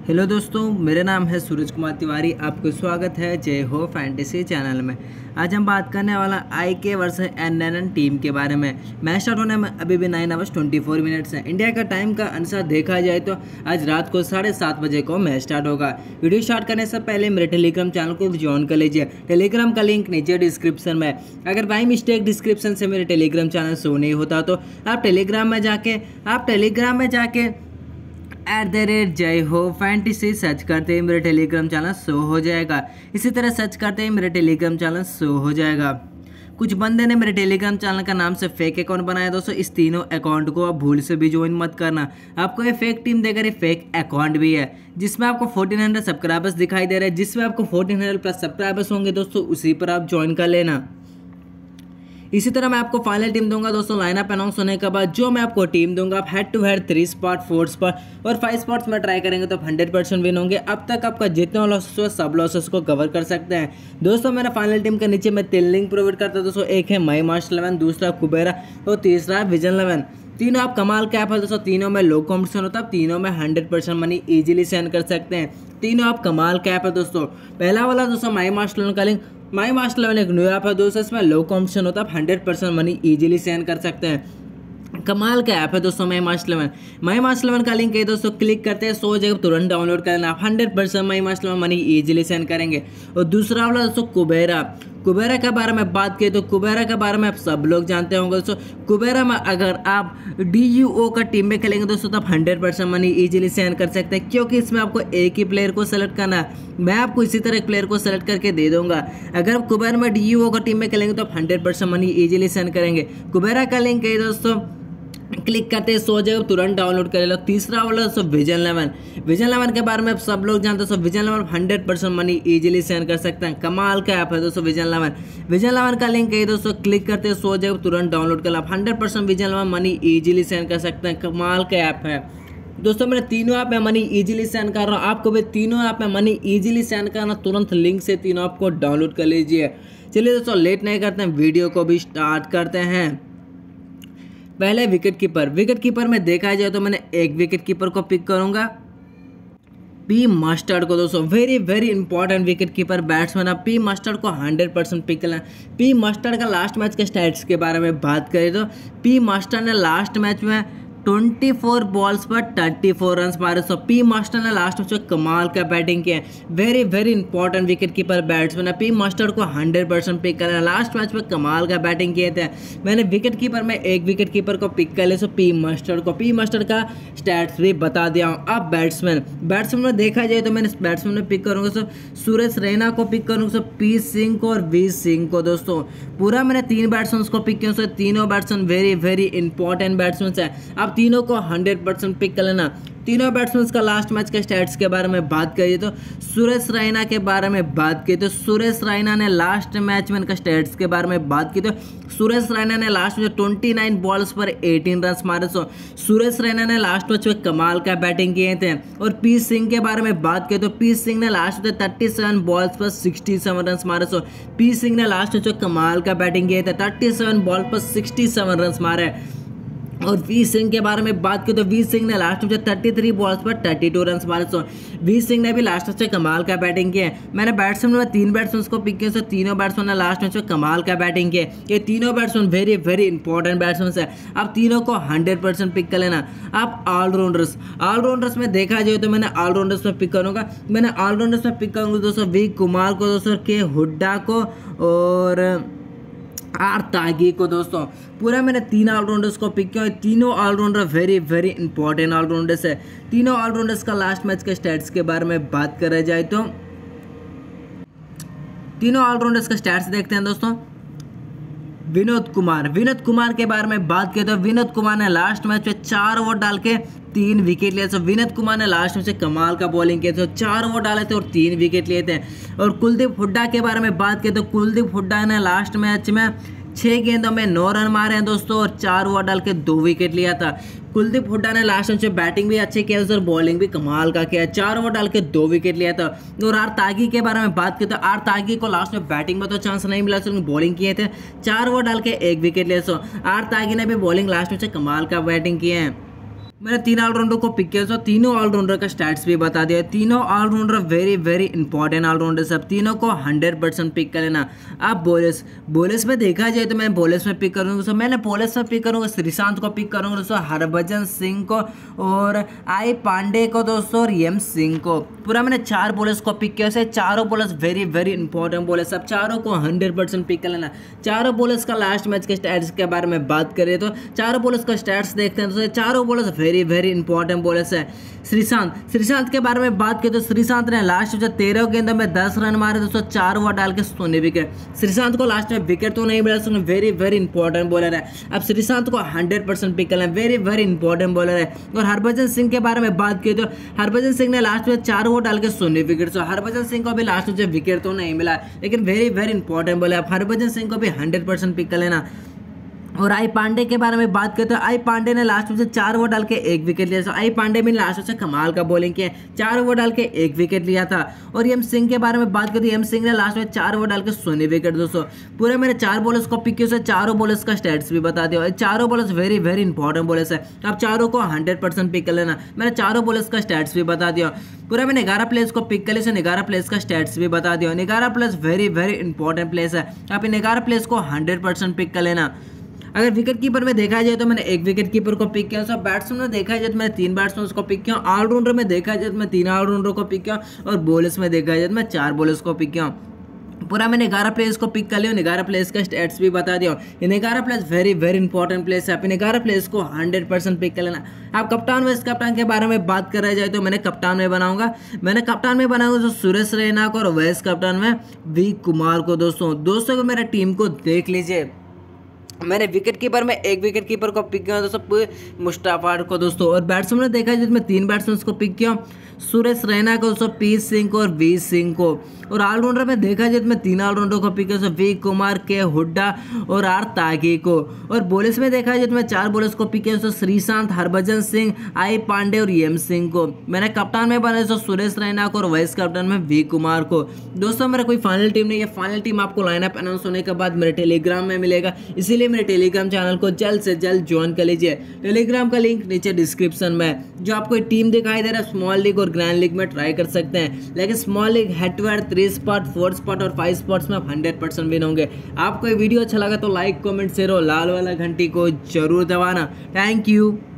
Hello दोस्तों, मेरा नाम है सूरज कुमार तिवारी। आपको स्वागत है जय हो फैंटेसी चैनल में। आज हम बात करने वाला IK वर्सेस NNN टीम के बारे में। मैच स्टार्ट होने में अभी भी 9 hours 24 minutes है। इंडिया का टाइम का अनुसार देखा जाए तो आज रात को 7:30 बजे को मैच स्टार्ट होगा। वीडियो स्टार्ट करने से पहले मेरे टेलीग्राम चैनल को ज्वाइन कर लीजिए। टेलीग्राम का लिंक नीचे डिस्क्रिप्शन में। अगर बाई मिस्टेक डिस्क्रिप्शन से मेरे टेलीग्राम चैनल शो नहीं होता तो आप टेलीग्राम में जाके @जय हो फैंटेसी सर्च करते ही मेरे टेलीग्राम चैनल शो हो जाएगा। इसी तरह सर्च करते ही मेरे टेलीग्राम चैनल शो हो जाएगा। कुछ बंदे ने मेरे टेलीग्राम चैनल का नाम से फेक अकाउंट बनाया दोस्तों। इस तीनों अकाउंट को आप भूल से भी ज्वाइन मत करना। आपको ये फेक टीम देकर ये फेक अकाउंट भी है जिसमें आपको 1400 सब्सक्राइबर्स दिखाई दे रहे हैं। जिसमें आपको 1400 प्लस सब्सक्राइबर्स होंगे दोस्तों, उसी पर आप ज्वाइन कर लेना। इसी तरह मैं आपको फाइनल टीम दूंगा दोस्तों। लाइनअप अनाउंस होने के बाद जो मैं आपको टीम दूंगा, आप head to head 3 spot 4 spot और 5 स्पॉट्स में ट्राई करेंगे तो 100% विन होंगे। अब तक आपका जितने लॉसेस हुए सब लॉसेस को कवर कर सकते हैं दोस्तों। मेरा फाइनल टीम के नीचे मैं 3 लिंक प्रोवाइड करता हूं दोस्तों। एक है माई मास्टर 11, दूसरा कुबेरा और तीसरा विजन 11। तीनों आप कमाल का ऐप है दोस्तों। तीनों में लो कॉम्पिटिशन होता है। तीनों में 100% मनी इजीली सेंड कर सकते हैं। तीनों आप कमाल का ऐप है दोस्तों। पहला वाला दोस्तों माई मास्टर 11 का लिंक। माई मास्टर 11 एक न्यू ऐप है दोस्तों। इसमें लो कॉम्पिटिशन होता है। 100% मनी इजीली सेंड कर सकते हैं। कमाल का ऐप है दोस्तों माई मास्टर 11। माई मास्टर 11 का लिंक है दोस्तों, क्लिक करते हैं 100 जगह तुरंत डाउनलोड कर लेना। आप 100% my master 11 money easily send करेंगे। और दूसरा वाला दोस्तों कुबेरा के बारे में बात करें तो कुबेरा के बारे में आप सब लोग जानते होंगे दोस्तों। कुबेरा में अगर आप DUO का टीम में खेलेंगे दोस्तों तो आप 100% मनी इजीली सेंड कर सकते हैं, क्योंकि इसमें आपको एक ही प्लेयर को सेलेक्ट करना है। मैं आपको इसी तरह एक प्लेयर को सेलेक्ट करके दे दूंगा। अगर आप कुबेरा में DUO का टीम में खेलेंगे तो आप 100% मनी इजीली सेंड करेंगे। कुबेरा का लिंक है दोस्तों, क्लिक करते हैं 100 जगह तुरंत डाउनलोड कर लो। तीसरा वाला दोस्तों विजन 11 के बारे में आप सब लोग जानते हो। विजन 11 100% मनी इजीली सेंड कर सकते हैं। कमाल का ऐप है दोस्तों विजन 11 का लिंक है दोस्तों, क्लिक करते हैं 100 जगह तुरंत डाउनलोड कर लो। आप 100% विजन 11 मनी इजीली सेंड कर सकते हैं। कमाल का ऐप है दोस्तों। मैंने तीनों ऐप में मनी इजीली सेंड कर रहा हूँ। आपको भी तीनों ऐप में मनी इजीली सेंड करना, तुरंत लिंक से तीनों ऐप को डाउनलोड कर लीजिए। चलिए दोस्तों लेट नहीं करते हैं, वीडियो को भी स्टार्ट करते हैं। पहले विकेट कीपर में देखा जाए तो मैंने एक विकेट कीपर को पिक करूंगा, पी मस्टर्ड को दोस्तों। Very important wicket keeper batsman. आप पी मस्टर्ड को 100% पिक करना। पी मस्टर्ड का लास्ट मैच के स्टैट्स के बारे में बात करें तो पी मस्टर्ड ने लास्ट मैच में 24 बॉल्स पर 34 रन मारे। सो पी मास्टर ने लास्ट मैच में कमाल का बैटिंग किया है। Very important wicket keeper batsman है। पी मास्टर को 100% पिक करना। लास्ट मैच में कमाल का बैटिंग किए थे। मैंने विकेट कीपर में एक विकेट कीपर को पिक कर लिया, सो पी मास्टर को। पी मास्टर का स्टैट्स भी बता दिया हूँ। अब बैट्समैन में देखा जाए तो मैंने बैट्समैन में पिक करूँगा सो सुरेश रैना को पिक करूँगा, सो पी सिंह को और वी सिंह को दोस्तों। पूरा मैंने 3 बैट्समैन को पिक किया। सो तीनों बैट्समैन वेरी इंपॉर्टेंट बैट्समैन है। आप तीनों को 100% पिक कर लेना। तीनों बैट्समैन का लास्ट मैच के स्टैट्स के बारे में बात करिए तो सुरेश रैना के बारे में बात की तो सुरेश रैना ने लास्ट मैच में इनका स्टैट्स के बारे में बात की तो सुरेश रैना ने लास्ट में 29 बॉल्स पर 18 रन मारे। सो सुरेश रैना ने लास्ट मैच में कमाल का बैटिंग किए थे। और पी सिंह के बारे में बात की तो पी सिंह ने लास्ट में 37 बॉल्स पर 67 रन मारे। सो पी सिंह ने लास्ट मैच में कमाल का बैटिंग किए थे। 37 बॉल पर 67 रन मारे। और वी सिंह के बारे में बात की तो वी सिंह ने लास्ट में 33 बॉल्स पर 32 रन मारे। सो वी सिंह ने भी लास्ट मैच में कमाल का बैटिंग किया है। मैंने बैट्समैन में 3 बैट्समैन को पिक किया। सो तीनों बैट्समैन ने लास्ट मैच में कमाल का बैटिंग किया। ये तीनों बैट्समैन वेरी इंपॉर्टेंट बैट्समैन है। आप तीनों को 100% पिक कर लेना। आप ऑलराउंडर्स में देखा जाए तो मैंने ऑलराउंडर्स में पिक करूँगा। मैंने ऑलराउंडर्स में पिक करूँगा दोस्तों वी कुमार को दोस्तों, के हुड्डा को और आर तागी को दोस्तों। पूरा मैंने 3 ऑलराउंडर्स को पिक किया। तीनों ऑलराउंडर वेरी इंपॉर्टेंट ऑलराउंडर्स है। तीनों ऑलराउंडर्स का लास्ट मैच के स्टैट्स के बारे में बात करा जाए तो तीनों ऑलराउंडर्स का स्टैट्स देखते हैं दोस्तों। विनोद कुमार के बारे में बात किया तो विनोद कुमार ने लास्ट मैच में 4 ओवर डाल के 3 विकेट लिए। तो विनोद कुमार ने लास्ट में से कमाल का बॉलिंग किया थे। 4 ओवर डाले थे और 3 विकेट लिए थे। और कुलदीप हुड्डा के बारे में बात की तो कुलदीप हुड्डा ने लास्ट मैच में 6 गेंदों में 9 रन मारे हैं दोस्तों और 4 ओवर डाल के 2 विकेट लिया था। कुलदीप हुड्डा ने लास्ट मैच में बैटिंग भी अच्छी किया और बॉलिंग भी कमाल का किया। 4 ओवर डाल के 2 विकेट लिया था। और आर तागी के बारे में बात की तो आर तागी को लास्ट में बैटिंग में तो चांस नहीं मिला, तो बॉलिंग किए थे। 4 ओवर डाल के 1 विकेट लिया। सो आर तागी ने भी बॉलिंग लास्ट में से कमाल का बैटिंग किए हैं। मैंने 3 ऑलराउंडर को पिक किया, तो तीनों ऑलराउंडर का स्टैट्स भी बता दिया। तीनों allrounder very very important allrounder, सब तीनों को 100% पिक कर लेना। आप बॉलर्स में देखा जाए तो मैं बॉलर्स में पिक करूँगा दोस्तों, मैंने बॉलर्स में पिक करूँगा श्रीशांत को पिक करूँगा दोस्तों, हरभजन सिंह को और आई पांडे को दोस्तों और एम सिंह को। पूरा मैंने 4 बॉलर्स को पिक किया, चारों bowlers very very important bowlers, सब चारों को 100% पिक कर लेना। चारों बॉलर्स का लास्ट मैच के स्टैट्स के बारे में बात करें तो चारों बॉलर्स का स्टैट्स देखते हैं दोस्तों। चारों bowlers very very important bowlers है। श्रीशांत के बारे में बात करें तो श्रीशांत ने लास्ट में 13 गेंदों में 10 रन मारे दोस्तों, 4 ओवर डाल के सोने विकेट। श्रीशांत को लास्ट में विकेट तो नहीं मिला, सुनो वेरी वेरी इंपॉर्टेंट बॉलर है। अब श्रीशांत को 100% पिक करना, वेरी वेरी इंपॉर्टेंट बॉलर है। और हरभजन सिंह के बारे में बात करें तो हरभजन सिंह ने लास्ट में 4 ओवर डाल के सोने विकेट। तो हरभजन सिंह को भी लास्ट में विकेट तो नहीं मिला, लेकिन वेरी वेरी इंपॉर्टेंट बॉलर है। अब हरभजन सिंह को भी 100% पिक कर लेना। और आई पांडे के बारे में बात करते हैं, आई पांडे ने लास्ट में से 4 ओवर डाल के 1 विकेट लिया। आई पांडे भी लास्ट में से कमाल का बॉलिंग किया, 4 ओवर डाल के 1 विकेट लिया था। और एम सिंह के बारे में बात करते हैं, एम सिंह ने लास्ट में 4 ओवर डाल के सोने विकेट दोस्तों। पूरे मैंने 4 बॉलर्स को पिक किया, चारों बॉलर्स का स्टैट्स भी बता दिया। चारों bowlers very very important bowlers है, आप चारों को 100% पिक कर लेना। मैंने चारों बॉलर्स का स्टैट्स भी बता दिया। पूरा मैंने 11 प्लेयर्स को पिक कर लिया, 11 प्लेयर्स का स्टैट्स भी बता दिया। 11 players very very important players है, आप इन 11 प्लेयर्स को 100% पिक कर लेना। अगर विकेट कीपर में देखा जाए तो मैंने 1 विकेट कीपर को पिक किया। सब बैट्समैन में देखा जाए तो मैंने 3 बैट्समैन को पिक किया। ऑलराउंडर में देखा जाए तो मैं 3 ऑलराउंडर को पिक किया। और बॉलर्स में देखा जाए तो मैं 4 बॉलर्स को पिक किया। पूरा मैंने 11 प्लेयर्स को पिक कर लिया, 11 प्लेयर्स का स्टैट्स भी बता दिया। ये 11 players very very important players है, आप 11 प्लेयर्स को 100% पिक कर लेना। आप कप्तान वाइस कप्तान के बारे में बात कर रहे जाए तो मैंने कप्तान में बनाऊंगा तो सुरेश रैना को, और वाइस कप्तान में वी कुमार को दोस्तों मेरा टीम को देख लीजिए। मैंने विकेट कीपर में 1 विकेट कीपर को पिक किया दोस्तों, मुस्तफा को दोस्तों। और बैट्समैन ने देखा जिसमें 3 बैट्समैन को पिक किया, सुरेश रैना को दोस्तों, पी सिंह को और वी सिंह को। और ऑलराउंडर में देखा जाए तो मैं 3 ऑलराउंडर को पिक किया, वी कुमार, के हुड्डा और आर तागी को। और बॉलर्स में देखा जाए तो मैं 4 बॉलर्स को पिक किया, श्रीशांत, हरभजन सिंह, आई पांडे और एम सिंह को। मैंने कप्तान में बनाया तो सुरेश रैना को और वाइस कप्तान में वी कुमार को। दोस्तों मेरा कोई फाइनल टीम नहीं है, फाइनल टीम आपको लाइनअप अनाउंस होने के बाद मेरे टेलीग्राम में मिलेगा, इसीलिए मेरे टेलीग्राम चैनल को जल्द से जल्द ज्वाइन कर लीजिए। टेलीग्राम का लिंक नीचे डिस्क्रिप्शन में। जो आपको टीम दिखाई दे रहा है स्मॉल लीग और ग्रैंड लीग में ट्राई कर सकते हैं, लेकिन small league head to head 3 spot, 4 spot और 5 स्पॉट्स में आप 100% विन होंगे। आपको ये वीडियो अच्छा लगा तो लाइक, कमेंट, शेयर और लाल वाला घंटी को जरूर दबाना। Thank you.